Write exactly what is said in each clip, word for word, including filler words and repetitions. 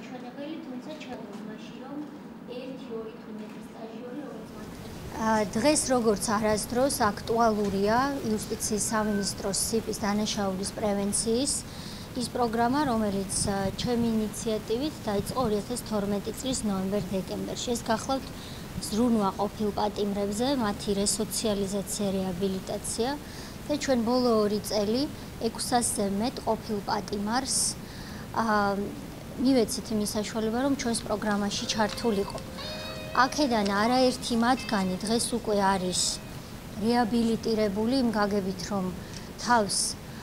მაჩვენებელი, თუმცა ჩაგდომაში რომ ერთი ორი თუ მეტი სტაჟიორი როგორც დღეს როგორც არასდროს აქტუალურია იუსტიციის სამინისტროს სიპის დანაშაულის პრევენციის ის პროგრამა, რომელიც ჩემი ინიციატივით დაიწყო ორი ათას თორმეტი წლის ნოემბერ-დეკემბერში. ეს გახლავთ ზრუნვა ყოფილ პატიმრებზე, მათი რესოციალიზაცია, რეაბილიტაცია და ჩვენ ბოლო ორი წელი ექვსასზე მეტ ყოფილ პატიმარს მივეცით იმის საშუალება, რომ ჩვენს პროგრამაში ჩართულიყო. აქედან არაერთი მათგანი დღეს უკვე არის რეაბილიტირებული იმ გაგებით, რომ თავს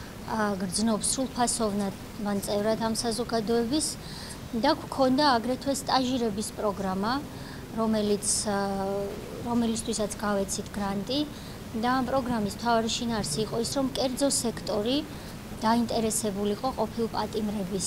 გრძნობს სრულფასოვნად მან წევრად ამ საზოგადოების და გქონდა აგრეთვე სტაჟირების პროგრამა, რომელიც რომელისთვისაც გავეცით გრანტი და ამ პროგრამის მთავარი შინაარსი იყო ის, რომ კერძო სექტორი დაინტერესებულიყო ყოფილ პატიმრების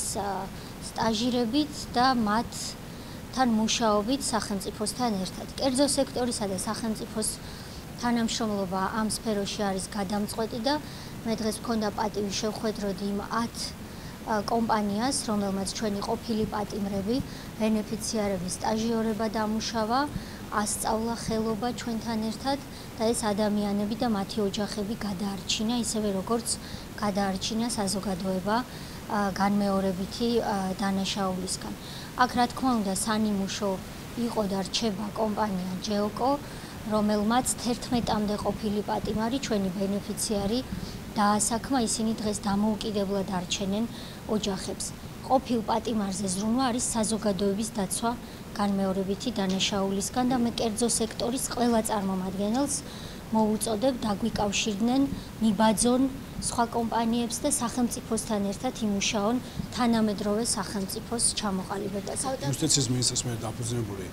სტაჟირებით და მათ თან მუშაობით სახელმწიფოსთან ერთად. კერძო სექტორისა და სახელმწიფოს თანამშრომლობა ამ სფეროში არის გადამწყვეტი და მე დღეს მქონდა პატივი შევხვედროდი იმ ათ კომპანიას, რომელმაც ჩვენი ყოფილი პატიმრები, ბენეფიციარები სტაჟიორება დამუშავა, ასწავლა ხელობა ჩვენთან ერთად და ეს ადამიანები და მათი ოჯახები გადაარჩინა, ისევე როგორც გადაარჩინა საზოგადოება განმეორებითი დანაშაულისგან. აქ რა თქმა უნდა სანიმუშო იყო და რჩება კომპანია ჯელკო, რომელმაც თერთმეტამდე ყოფილი პატიმარი, ჩვენი ბენეფიციარი დაასაქმა, ისინი დღეს დამოუკიდებლად არჩენენ ოჯახებს. ყოფილ პატიმარზე ზრუნვა არის საზოგადოების დაცვა განმეორებითი დანაშაულისგან და მე კერძო სექტორის ყველა წარმომადგენელს მოვუწოდებ დაგვიკავშირდნენ, მიბაძონ სხვა კომპანიებს და სახელმწიფოსთან ერთად იმუშაონ თანამედროვე სახელმწიფოს ჩამოყალიბებას. იუსტიციის მინისტრის მიერ დაფუძნებული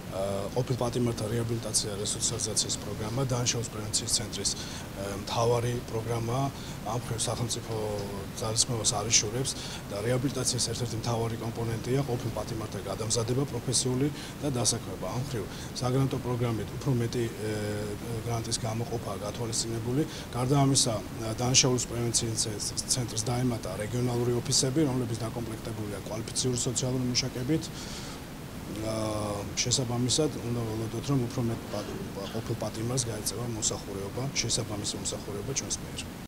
ყოფილ პატიმართა რეაბილიტაცია და სოციალიზაციის პროგრამა დანაშაულის პრევენციის ცენტრის მთავარი პროგრამა ამ მხრივ სახელმწიფო ძალისხმევას არიშურებს და რეაბილიტაციის ერთ-ერთი მთავარი კომპონენტია ყოფილ პატიმართა გადამზადება პროფესიული და დასაქმება. ამ მხრივ საგრანტო პროგრამით უფრო მეტი გრანტის გამოყოფაა გათვალისწინებული. გარდა ამისა, დანაშაულის პრევენციის ცენტრს დაემატა რეგიონალური ოფისები, რომლებიც დაკომპლექტებულია კვალიფიციური სოციალური მუშაკებით. შესაბამისად უნდა ველოდოთ, რომ უფრო მეტ ყოფილ პატიმარს გაეწევა მოსახურეობა, შესაბამისი მოსახურეობა ჩვენს მიერ.